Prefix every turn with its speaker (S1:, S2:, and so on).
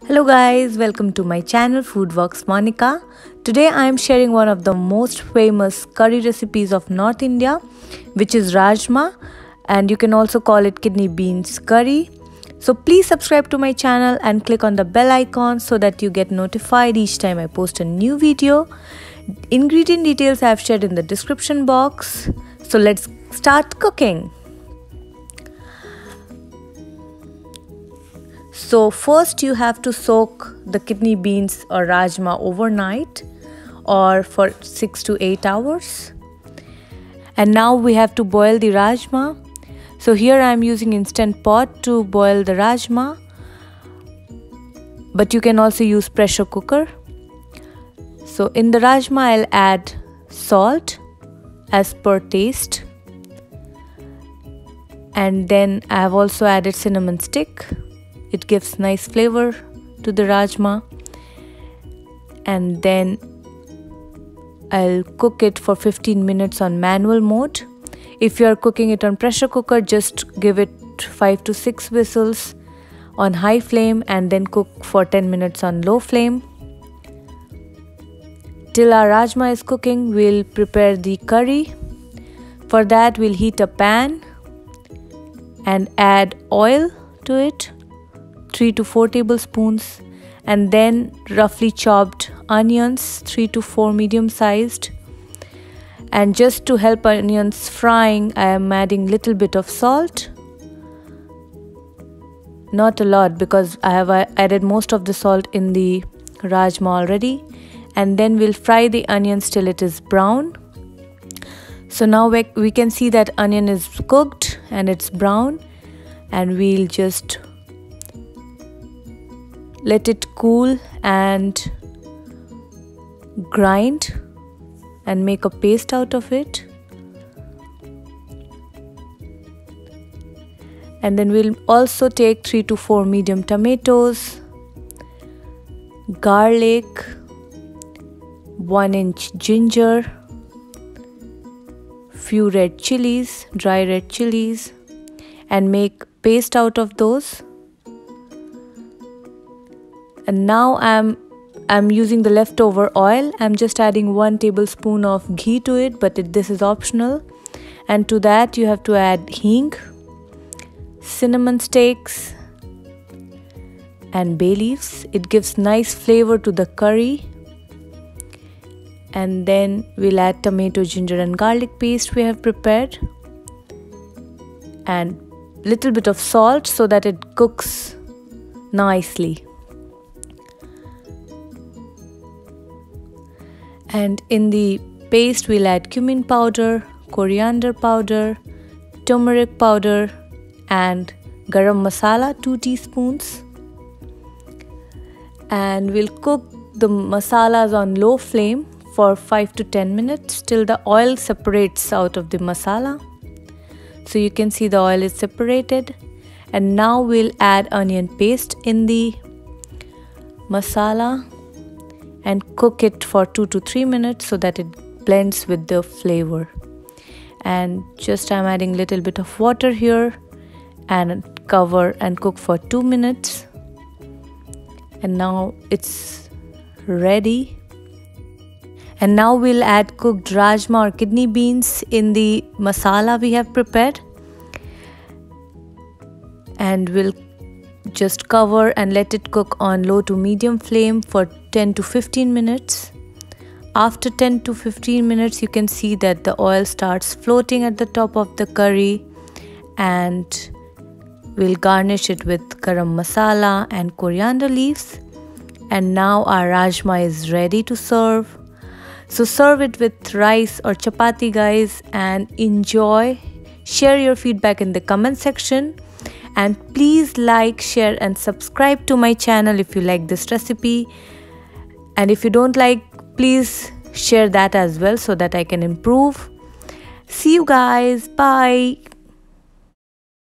S1: Hello guys, welcome to my channel Foodworks Monica. Today I am sharing one of the most famous curry recipes of North India, which is rajma, and you can also call it kidney beans curry. So please subscribe to my channel and click on the bell icon so that you get notified each time I post a new video. Ingredient details I have shared in the description box. So let's start cooking. So first you have to soak the kidney beans or rajma overnight or for 6 to 8 hours. And now we have to boil the rajma. So here I am using instant pot to boil the rajma, but you can also use pressure cooker. So in the rajma I'll add salt as per taste, and then I have also added cinnamon stick. It gives nice flavor to the rajma, and then I'll cook it for 15 minutes on manual mode. If you are cooking it on pressure cooker, just give it 5 to 6 whistles on high flame and then cook for 10 minutes on low flame. Till our rajma is cooking, we'll prepare the curry. For that, we'll heat a pan and add oil to it, 3 to 4 tablespoons, and then roughly chopped onions, 3 to 4 medium sized. And just to help onions frying, I am adding little bit of salt, not a lot because I have added most of the salt in the rajma already. And then we'll fry the onions till it is brown. So now we can see that onion is cooked and it's brown, and we'll just let it cool and grind and make a paste out of it. And then we'll also take 3 to 4 medium tomatoes, garlic, 1 inch ginger, few red chilies, dry red chilies, and make paste out of those. And now I'm using the leftover oil. I'm just adding 1 tablespoon of ghee to it, but this is optional. And to that you have to add hing, cinnamon sticks, and bay leaves. It gives nice flavor to the curry. And then we'll add tomato, ginger and garlic paste we have prepared, and little bit of salt so that it cooks nicely. And in the paste we'll add cumin powder, coriander powder, turmeric powder and garam masala, 2 teaspoons. And we'll cook the masalas on low flame for 5 to 10 minutes till the oil separates out of the masala. So you can see the oil is separated. And now we'll add onion paste in the masala and cook it for 2 to 3 minutes so that it blends with the flavor. And just I'm adding little bit of water here and cover and cook for 2 minutes. And now it's ready. And now we'll add cooked rajma or kidney beans in the masala we have prepared, and we'll just cover and let it cook on low to medium flame for 10 to 15 minutes. After 10 to 15 minutes you can see that the oil starts floating at the top of the curry, and we'll garnish it with garam masala and coriander leaves. And now our rajma is ready to serve. So serve it with rice or chapati guys, and enjoy. Share your feedback in the comment section, and please like, share and subscribe to my channel if you like this recipe. And if you don't like, please share that as well so that I can improve. See you guys. Bye.